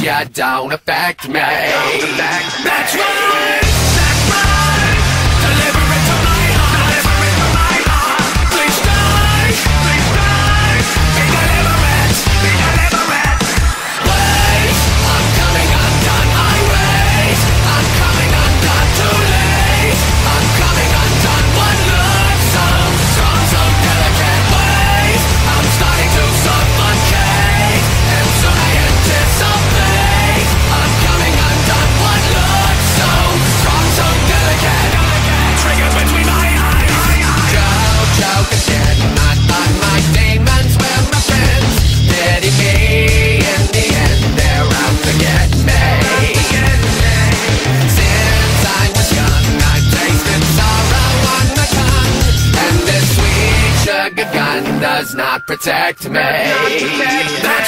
you don't affect me. That's right. Deliver it to my heart. Please die. Be deliberate. Wait, I'm coming undone. I wait. I'm coming undone. Too late. I'm coming undone. One look so strong, so delicate. Wait, I'm starting to suffocate, and soon I anticipate. I'm coming undone. One look so strong, so delicate. Trigger between my eyes. Joke again. Not on my demons, we're my friends. Pity me in the end. They're out to get me. Since I was young, I've tasted sorrow on the tongue, and this sweet sugar gun does not protect me. That's